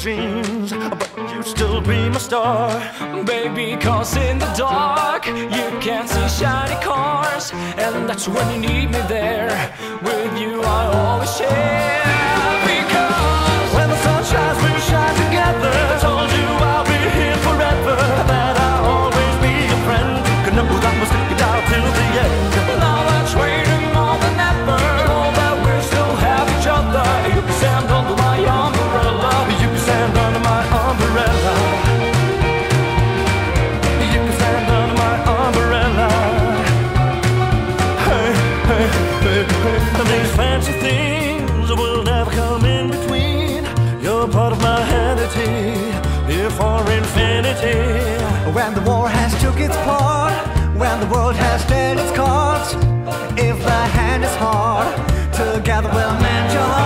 dreams, but you'd still be my star. Baby, cause in the dark you can't see shiny cars, and that's when you need me there. With you I always share. Because when the sun shines, we shine together. I told you I'll be here forever, that I'll always be your friend. Could know that we'll stick it out till the end. now that's waiting more than ever. Know that we still have each other. You can stand under my umbrella. You can stand under my umbrella. You can stand under my umbrella. Hey, hey, hey, hey. These fancy things will never come in between. You're part of my entity, here for infinity. When the war has took its part, when the world has dealt its cards, if the hand is hard, together we'll mend your heart.